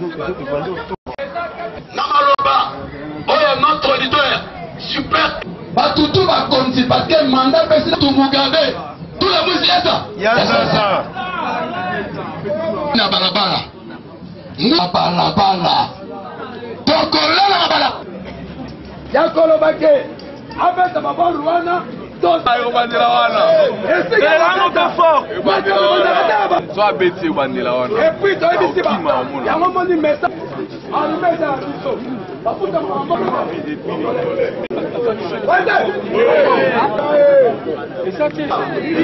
Namaloba, notre auditeur, super. Batutu va continuer parce que mandat président tout Mugabe, tout le monde y est ça. Na balabala. Na balabala. Tokola na balabala. Yakolo bake. Abeta baba Rwanda. Bandela wana. Soit bêtise au bandela wana. Et puis toi ici bas. Il y a un moment de message. On met ça biso. La puta maman. Et ça qui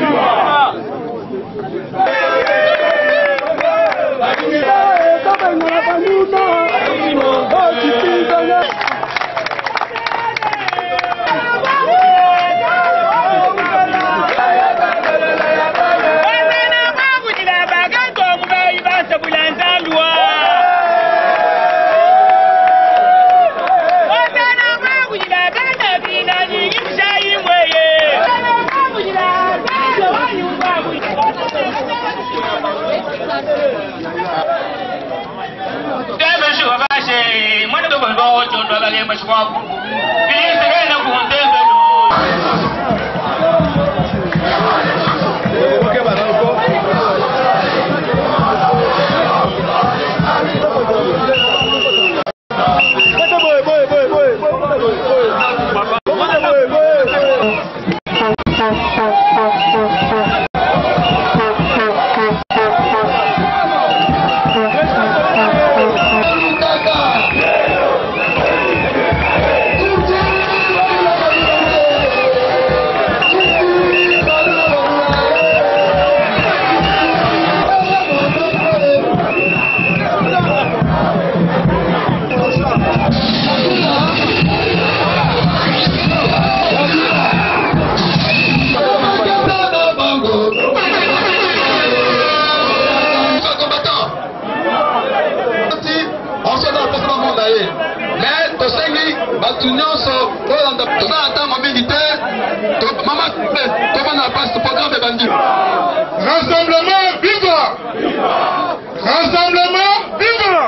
Rassemblement, viva! Rassemblement, viva!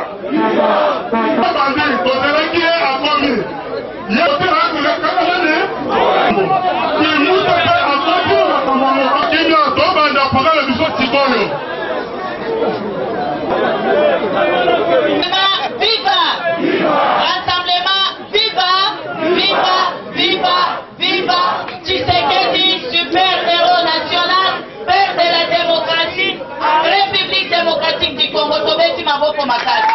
Rassemblement, viva! Viva! Viva! Viva! Tshisekedi, super-héros national, père de la démocratie, République démocratique du Congo. Tobeti maboko makasi.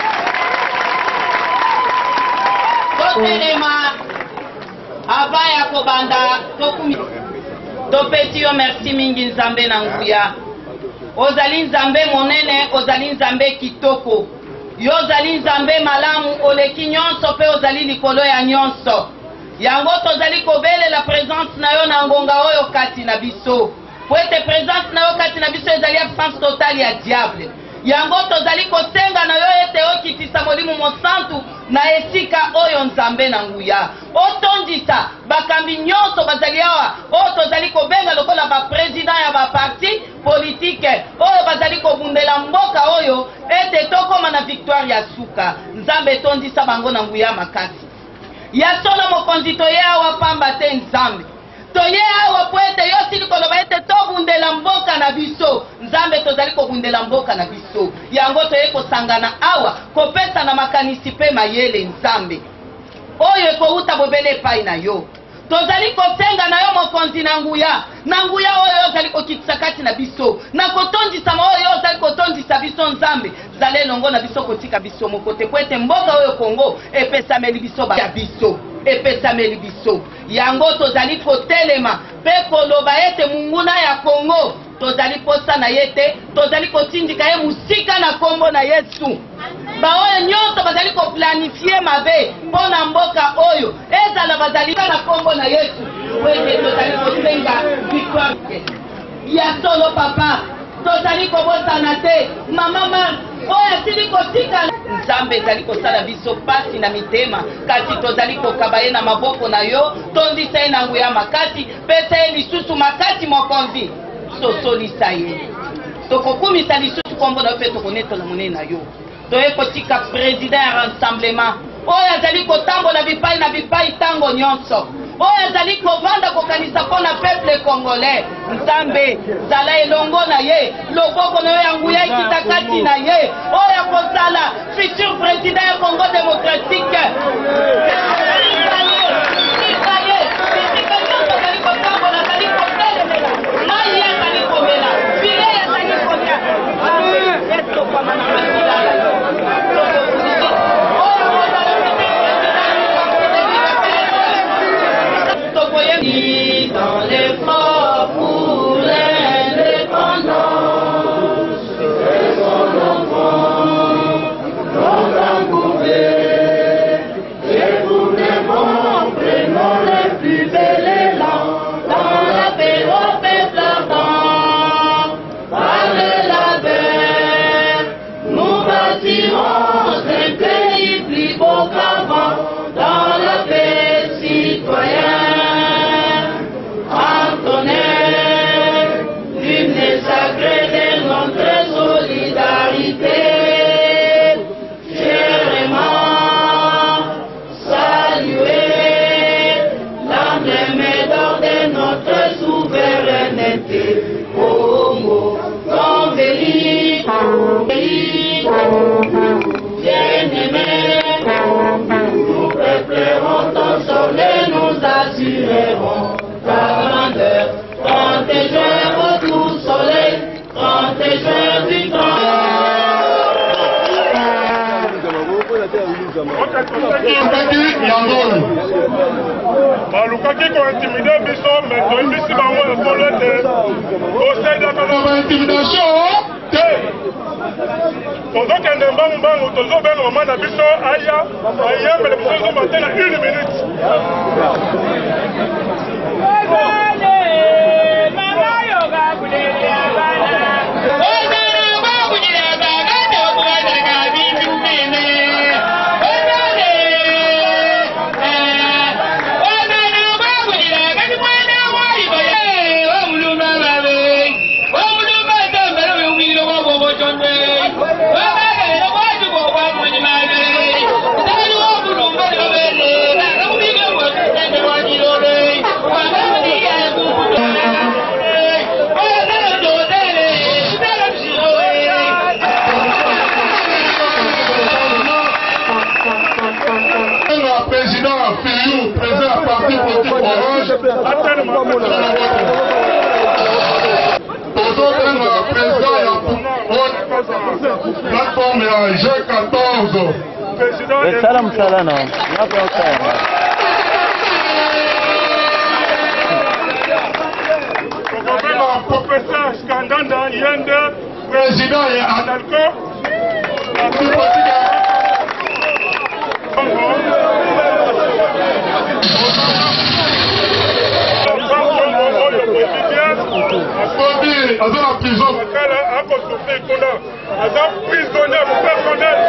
Totelema abaya kobanda tokumi. Topeti yo merci mingi nzambe na nguya. Ozali nzambe monene, ozali nzambe kitoko. Yo ozali nzambe malamu, oleki nyonso pe ozali likolo ya nyonso. Yango tozali kobele la présence na yo na ngonga oyo kati na biso. Poete présence na yo kati na biso ezali absence totale ya diable. Yango tozali kosenga na yo ete okitisa molimo mosantu na esika oyo nzambe na nguya. Otondisa bakambi nyonso bazali awa oyo tozali kobenga lokola ba président ya ba parti politique oyo bazali kobundela mboka oyo ete tokoma na victoire ya suka. Nzambe tondisa bango na nguya makasi. Ya solo mokonzi toye awa pamba te nzambe. Toye awa po ete yo sili koloba ete tobundela mboka na biso. Nzambe tozali kobundela mboka na biso. Yango toye kosangana awa kopesa na makanisi pe mayele nzambe. Oyo ekouta bobele epai na yo. Tozali kosenga na yo mokonzi na nguya. Na nguya oyo ozali kokitisa kati na biso. Na kotondisa ma oyo ozali kotondisa biso nzambe. Zale longo na biso kotika biso mokote po ete mboka oyo Kongo epesameli biso ba ya biso. Epesameli biso. Yango tozali kotelema pe koloba ete munguna ya Kongo. Tozali posa na yete, tozali kotindika ye musika na kombo na Yesu. Ba oyo nyonso bazali ko planifier mabe pona mboka oyo ezala bazali na kombo na Yesu. Wete tozali kosenga victoire ya solo papa. Tozali kobosana te mama oyo sili kotika nzambe ezali kosala biso pasi na mitema kasi tozali kokaba ye na maboko na yo tondisa ye na nguya makasi pesa ye lisusu makasi mokonzi tosolisa ye tokokumisa lisusu kombo na yo mpe tokonetola monene na yo toye kotika président ya rassemblement oyo azali kotambola bipai na bipai ntango nyonso oyo azali kovanda kokanisa mpona peuple congolais. Nzambe zala elongo na ye, loboko na yo ya nguya ekita kati na ye oyo akozala futur président ya Congo démocratique. Dans l'effort pour l'indépendance, son enfant, l'entend couper, et pour les bons, prenons les plus belles élans, dans la paix au peuple ardent, par la paix, nous bâtirons un pays plus beau qu'avant, dans la paix citoyenne. Nous préparerons ton soleil, nous assurerons ta grandeur. 30 juin, retour soleil, 30 juin du temps. balukaki kointimide biso me toyebisi bango ekolo ete kosaidaka intimidation te tozokende mbangu tozobenga mama na biso aya ayembele biso ezobate na 1 minute. Plateforme ya G14 Salam salana professeur Skandanda Yende président ya Analco aza na prison akosouffrir kuna aza prisonnier personnel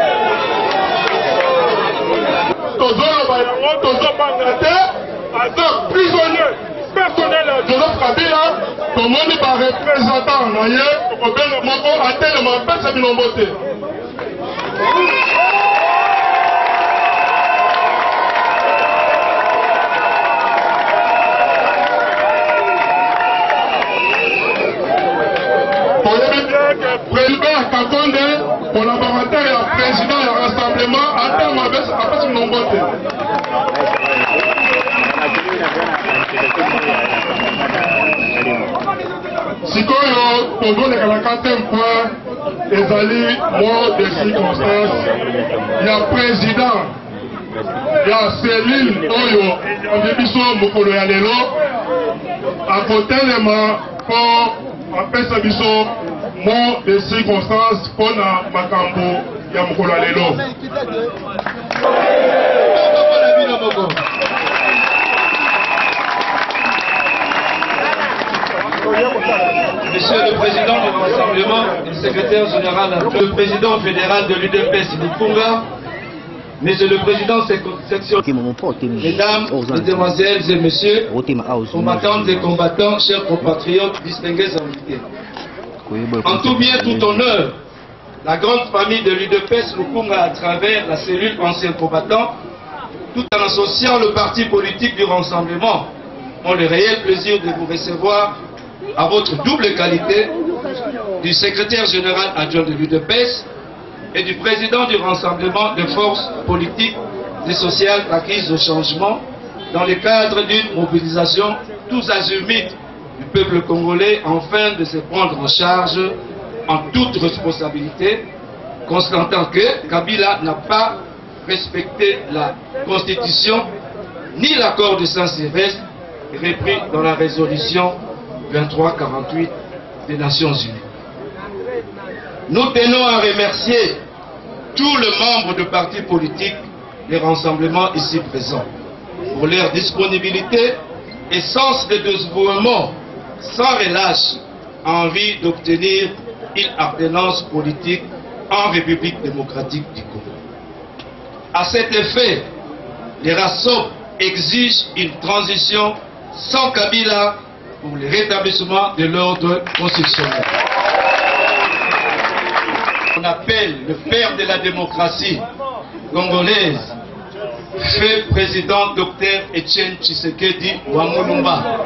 tozoloba yango tozobanga te aza prisonnier personnel ya Joseph Kabila. Tomoni barepresentant na ye tokobenga moko atelema apesa bilombo te. Président Kakonde, collaborateur et président du rassemblement, attend ma baisse après son nombre. Si on donne le 4e point, ezali mot de circonstance, il y a président, il y a Céline Oyo, il y a biso mokolo ya lelo, à côté de ma pour après ça biso mot de circonstance pour na makambo ya mokolo ya lelo. Monsieur le Président du Rassemblement, le secrétaire général, le président fédéral de l'UDPS Nikunga, Monsieur le Président section, Mesdames, Mesdemoiselles et Messieurs, combattantes et combattants, chers compatriotes, distingués invités. En tout bien, tout honneur, la grande famille de l'UDPS Lukunga à travers la cellule anciens combattants, tout en associant le parti politique du Rassemblement, ont le réel plaisir de vous recevoir à votre double qualité du secrétaire général adjoint de l'UDPS et du président du Rassemblement des forces politiques et sociales acquises au changement dans le cadre d'une mobilisation tous azimuts du peuple congolais afin de se prendre en charge en toute responsabilité, constatant que Kabila n'a pas respecté la Constitution ni l'accord de Saint-Sylvestre repris dans la résolution 2348 des Nations Unies. Nous tenons à remercier tous les membres de partis politiques des rassemblements ici présents pour leur disponibilité et sens de dévouement sans relâche envie d'obtenir une appartenance politique en République démocratique du Congo. À cet effet, les RASOP exigent une transition sans Kabila pour le rétablissement de l'ordre constitutionnel. On appelle le père de la démocratie congolaise, fait président Dr Etienne Tshisekedi Wamulumba.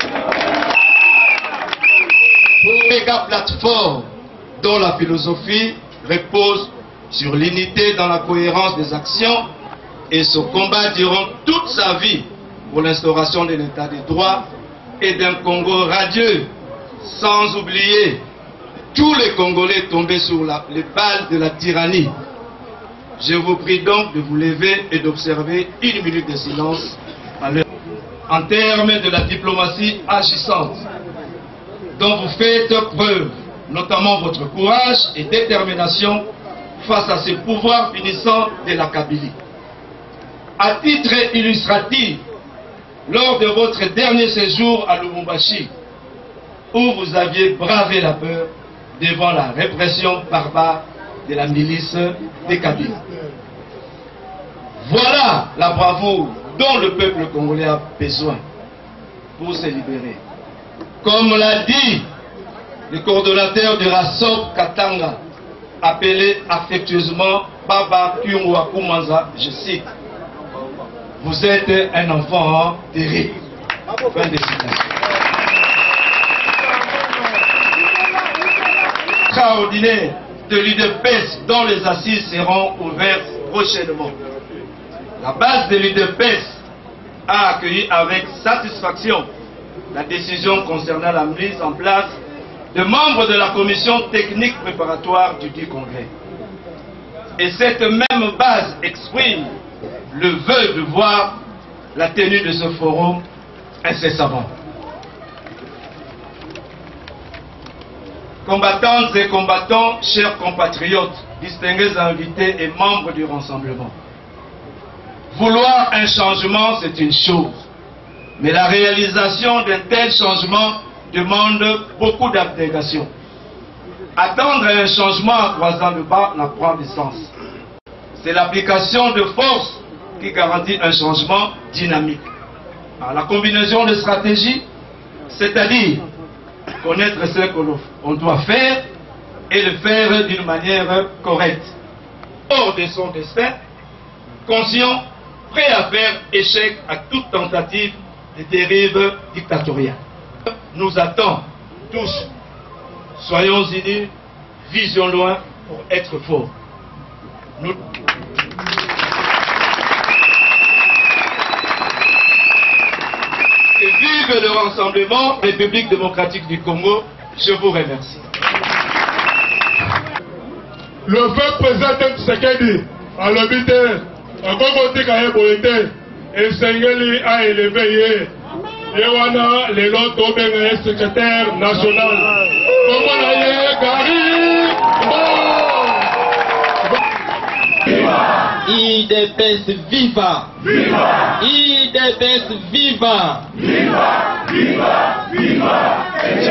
Pour méga plateforme dont la philosophie repose sur l'unité dans la cohérence des actions et ce combat durant toute sa vie pour l'instauration de l'état de droit et d'un Congo radieux, sans oublier tous les Congolais tombés sur les balles de la tyrannie. Je vous prie donc de vous lever et d'observer une minute de silence en termes de la diplomatie agissante dont vous faites preuve, notamment votre courage et détermination face à ces pouvoirs finissants de la Kabylie. À titre illustratif, lors de votre dernier séjour à Lubumbashi, où vous aviez bravé la peur devant la répression barbare de la milice des Kabyles. Voilà la bravoure dont le peuple congolais a besoin pour se libérer. Comme l'a dit le coordonnateur de RASOP Katanga, appelé affectueusement Baba Kyungwa Kumanza, je cite, « Vous êtes un enfant terrible. » Fin de citation. Extraordinaire de l'UDPS dont les assises seront ouvertes prochainement. La base de l'UDPS a accueilli avec satisfaction la décision concernant la mise en place de membres de la commission technique préparatoire du dit congrès. Et cette même base exprime le vœu de voir la tenue de ce forum incessamment. Combattantes et combattants, chers compatriotes, distingués invités et membres du Rassemblement. Vouloir un changement, c'est une chose. Mais la réalisation d'un tel changement demande beaucoup d'abnégation. Attendre un changement en croisant le bas n'a pas de sens. C'est l'application de force qui garantit un changement dynamique. Par la combinaison de stratégies, c'est-à-dire connaître ce qu'on doit faire et le faire d'une manière correcte. Hors de son destin, conscient, prêt à faire échec à toute tentative de dérive dictatoriale. Nous attendons tous, soyons unis, vision loin pour être forts. Et vive le Rassemblement République démocratique du Congo, je vous remercie. Le peuple président Tshisekedi a l'habité, à côté de et Sengeli a élevé Yewana, les lots de secrétaire national. IDPS viva! Viva! IDPS viva! Viva! Viva! Viva!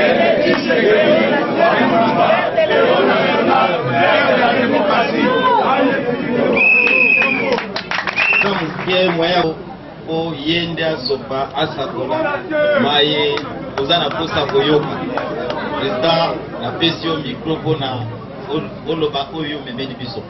Oyende asopa asakola maye ozana posa koyoka président na pesio micro na oloba oyo memeli biso.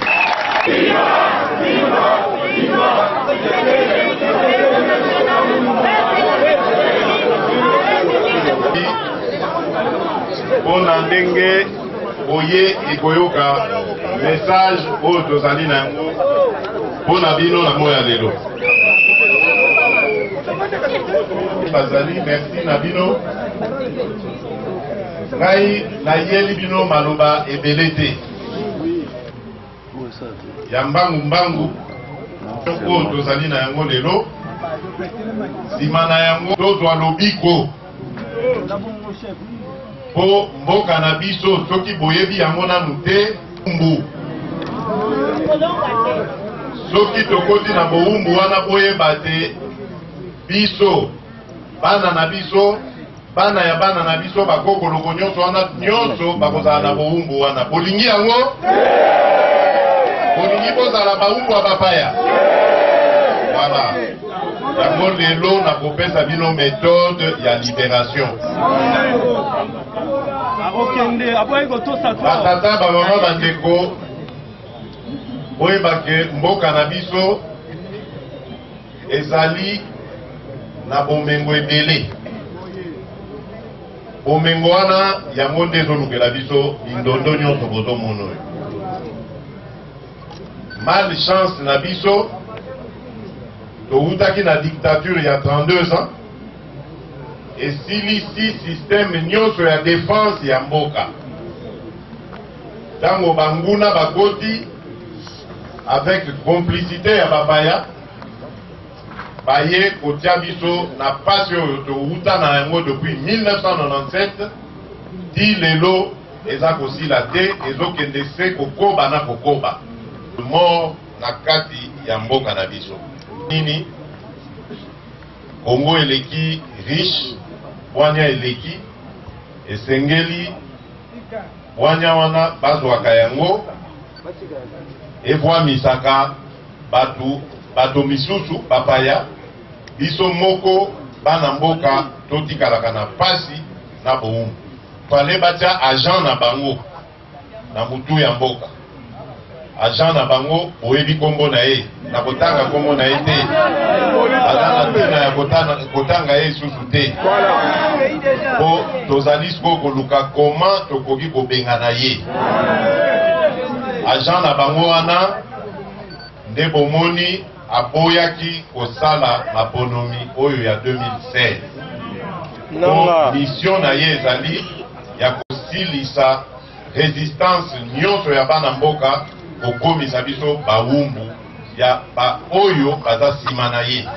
Pona ndenge oye ikoyoka message oyo tozali na yango pona bino na moya lelo. Bazali merci na bino. Ngai na yeli bino maloba ebele te. Ya mbangu oyo tozali na yango lelo. Sima na yango tozwa lobiko po mboka na biso soki boyebi yango nanu te mbu. Soki tokoti na bowumbu wana boyeba te biso bana na biso bana ya bana na biso bakokoloko nyonso wana nyonso bakozala na bowumbu wana. Bolingi yango? Bolingi bozala bawumbu ya bapaya? Voilà. Yango lelo na kopesa bino méthode ya libération. Batata bamama bandeko oyebake mboka na biso ezali na bomengo ebele. Bomengo wana yango nde ezolukela biso bindondo nyonso bozomona oyo. Malchance na biso toutaki na dictature ya 32 ans esilisi système nyonso ya défense ya mboka. Tango banguna bakoti avec complicité ya bapaya baye kotia biso na pasi oyo touta na yango depuis 1997 ti lelo eza kosila te ezokende se kokoba na kokoba mort na kati ya mboka na biso. Nini Congo eleki riche bwanya eleki esengeli bwanya wana bazwaka yango ebwamisaka bato misusu bapaya biso moko bana mboka totikalaka na pasi na bowumbu. Fale batia agent na bango na mutu ya mboka. Agent na bango oyebi kombo na ye na kotanga kombo na ye te. Azana tina ya kotanga ye susu te. Po tozali siko koluka koma tokoki kobenga na ye. Agent na bango wana nde bomoni aboyaki kosala maponomi oyo ya 2016. Po mission na ye ezali ya kosilisa résistance nyonso ya bana mboka kokomisa biso bawumbu ya ba oyo baza sima na ye.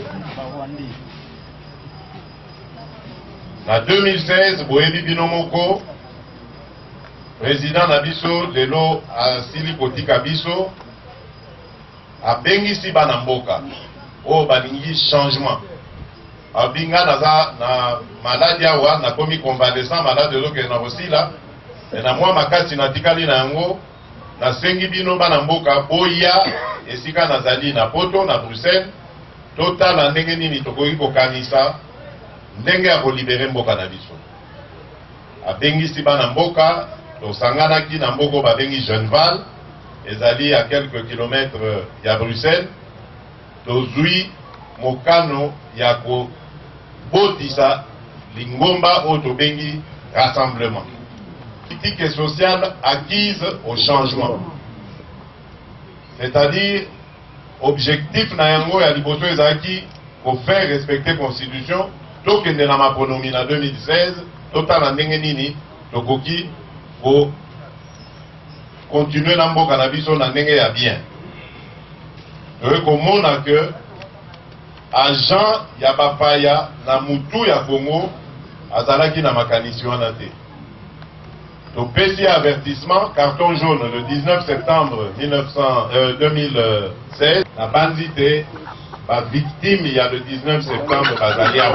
Na 2016 boyebi bino moko président na biso lelo asili kotika biso abengisi bana mboka oyo balingi changement. Abinga naza na maladi awa nakomi convalescent malade ezokende na kosila na mwa makasi natikali na yango. Nasengi bino bana mboka boya esika nazali na poto na Bruxelles totala ndenge nini tokoki kokanisa ndenge ya kolibere mboka na biso. Abengisi bana mboka tosanganaki na mboko babengi Genval ezali à quelques kilomètres ya Bruxelles. Tozui mokano ya kobotisa lingomba oyo tobengi rassemblement. Politique et sociale acquise au changement. C'est-à-dire, objectif na yango ya liboso ezaki pour faire respecter constitution, tokende na maponomi na 2016, totala ndenge nini tokoki ko continuer na mboka na biso na ndenge ya bien. Komona que agent ya bapaya na mutu ya Congo azalaki na makanisi wana te. Topesi avertissement, carton jaune le 19 septembre 2016, la bandité, la victime il y a le 19 septembre Bazaliao.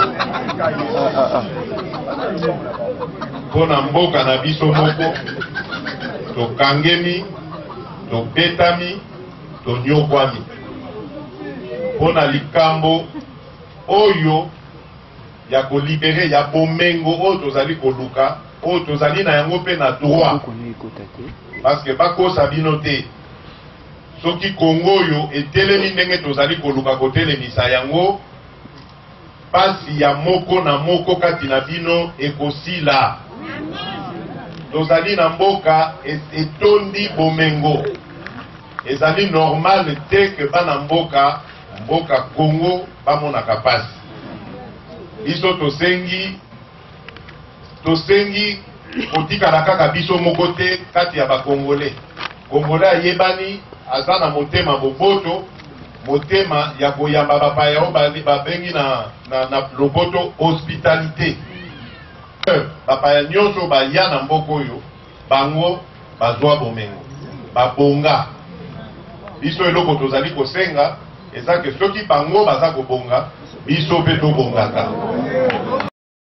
Pour Namboka na biso moko, to kangemi, to betami, to nyokwami. Pour na likambo, oyo, ya ko libéré, ya bomengo, o tozali koluka, oyo tozali na yango mpe na droit parce que bakosa bino te soki Congo oyo etelemi ndenge tozali koluka kotelemisa yango pasi ya moko na moko kati na bino ekosila tozali na mboka etondi bomengo ezali normal te ke bana mboka Congo bamonaka pasi biso tosengi kotikala kaka biso moko te kati ya bakongole kongole ayebani aza na motema boboto motema ya koyamba bapaya oyo babengi na lopoto hospitalité bapaya nyonso baya na mboka oyo bango bazwa bomengo babonga biso eloko tozali kosenga eza ke soki bango baza kobonga biso mpe tobongaka